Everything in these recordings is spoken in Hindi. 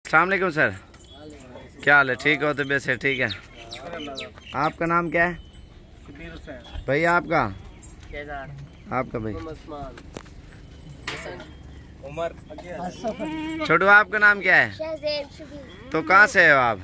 अस्सलाम वालेकुम सर, क्या हाल है? ठीक हो? तबीयत से ठीक है? आपका नाम क्या है भैया? आपका भाई उमर। छोटू, आपका नाम क्या है? तो कहाँ से हो आप?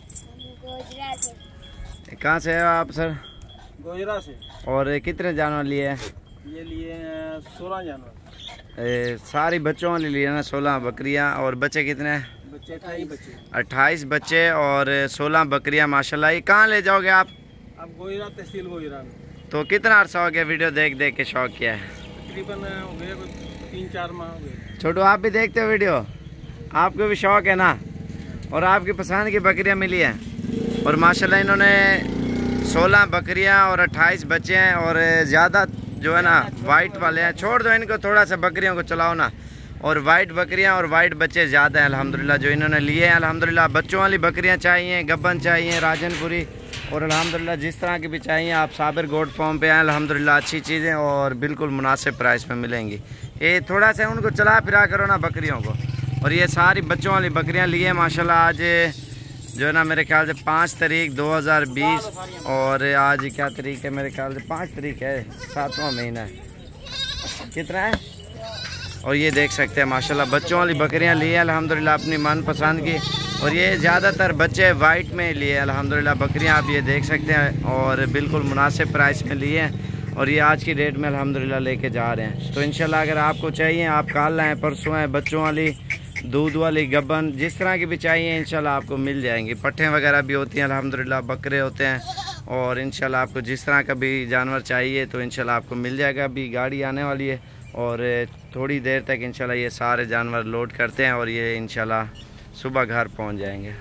कहाँ से हो आप सर? गोजरा से। और कितने जानवर लिए हैं? ये लिए 16 जानवर। सारी बच्चों वाली लिए ना? 16 बकरियां। और बच्चे कितने हैं? बच्चे 28 बच्चे। 28 बच्चे और 16 बकरियां माशाल्लाह। ये कहाँ ले जाओगे आप? अब गोजरा तहसील गोजरा में। तो कितना अर्सा हो गया वीडियो देख देख के शौक किया है? तकरीबन हो गए 3-4 माह हो गए। छोटू, आप भी देखते हो वीडियो? आपको भी शौक है ना? और आपकी पसंद की बकरियां मिली हैं और माशाल्लाह इन्होंने 16 बकरियां और 28 बच्चे हैं। और ज़्यादा जो है ना वाइट वाले हैं। छोड़ दो इनको, थोड़ा सा बकरियों को चलाओ ना। और वाइट बकरियां और वाइट बच्चे ज़्यादा हैं अल्हम्दुलिल्लाह जो इन्होंने लिए हैं अल्हम्दुलिल्लाह। बच्चों वाली बकरियां चाहिए, गब्बन चाहिए, राजनपुरी, और अल्हम्दुलिल्लाह जिस तरह की भी चाहिए आप साबिर गोट फॉर्म पे आए अल्हम्दुलिल्लाह। अच्छी चीज़ें और बिल्कुल मुनासिब प्राइस में मिलेंगी। ये थोड़ा सा उनको चला फिरा करो ना बकरियों को। और ये सारी बच्चों वाली बकरियां लिए माशाल्लाह। आज जो है ना मेरे ख्याल से 5 तारीख 2020 और आज क्या तारीख है? मेरे ख्याल से 5 तारीख है, 7वां महीना है। कितना है? और ये देख सकते हैं माशाल्लाह बच्चों वाली बकरियां लिए अल्हम्दुलिल्लाह अपनी मनपसंद की। और ये ज़्यादातर बच्चे वाइट में लिए अल्हम्दुलिल्लाह बकरियां, आप ये देख सकते हैं। और बिल्कुल मुनासिब प्राइस में लिए हैं और ये आज की डेट में अल्हम्दुलिल्लाह लेके जा रहे हैं। तो इंशाल्लाह अगर आपको चाहिए आप कल आएँ, परसों आएँ। बच्चों वाली, दूध वाली, गब्बन, जिस तरह की भी चाहिए इंशाल्लाह आपको मिल जाएंगी। पट्ठें वगैरह भी होती हैं अल्हम्दुलिल्लाह, बकरे होते हैं। और इंशाल्लाह आपको जिस तरह का भी जानवर चाहिए तो इंशाल्लाह आपको मिल जाएगा। अभी गाड़ी आने वाली है और थोड़ी देर तक इंशाल्लाह ये सारे जानवर लोड करते हैं और ये इंशाल्लाह सुबह घर पहुंच जाएंगे।